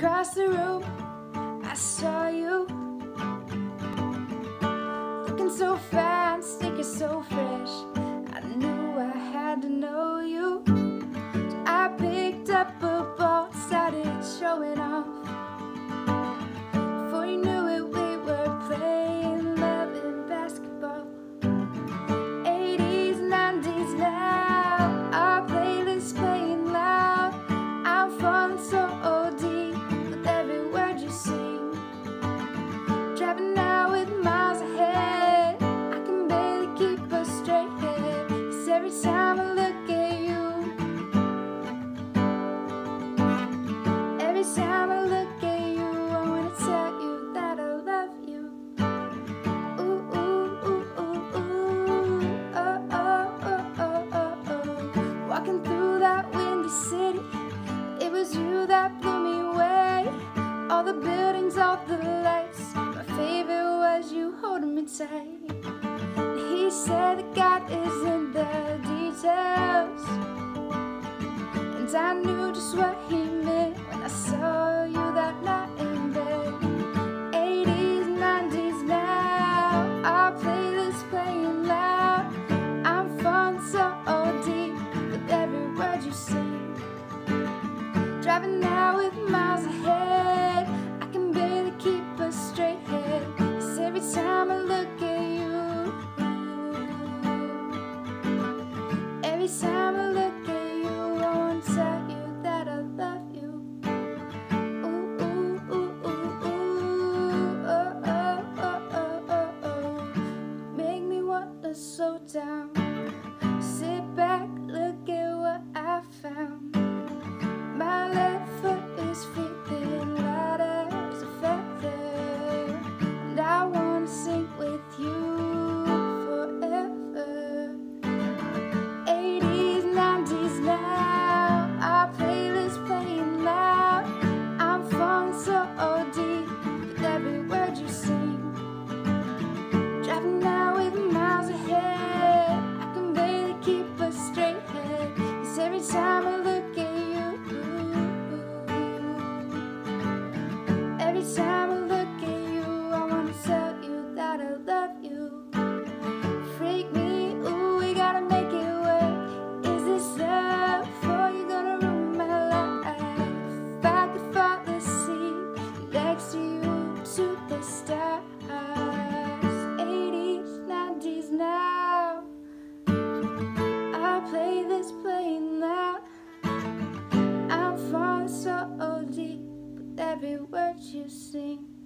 Across the room, I saw you, looking so fine, stinking so fresh. I knew I had to know you. So I picked up a ball, started showing off. Before you knew it, we were playing love and basketball. 80s, 90s now, our playlist playing loud. I'm falling so deep with every word you sing. Driving now with miles ahead, I can barely keep a straight head. 'Cause every time I look at you, every time I look at you, I wanna tell you that I love you. Ooh, ooh, ooh, ooh, ooh. Oh, oh, oh, oh, oh, oh. Walking through that windy city, it was you that blew me away. All the buildings, all the lights, my favorite was you holding me tight. And he said that God is in the details, and I knew just what he meant when I saw you that night in bed. 80s, 90s now, our playlist playing loud. I'm falling so deep with every word you sing. Driving now with miles ahead, I can barely keep a straight head. 'Cause every time I look at you, every time I look at you, I want to tell you that I love you. Ooh, ooh, ooh, ooh, ooh. Oh, oh, oh, oh, oh, oh. Make me want to slow down, sit back, look at what I found. My left foot is feeling light as a feather, and I wanna sing with you forever. 80s, 90s now, our playlist playing loud. I'm falling so deep with every word you sing. Driving now with miles ahead, I can barely keep a straight head. 'Cause every time I look at you, every time I look at you, I wanna tell you that I love you. Freak me, ooh, we gotta make it work. Is this love, or you gonna ruin my life? If I could fall asleep next to you to the stars. 80s, 90s now, our playlist playing loud. I'm falling so deep with every word you sing.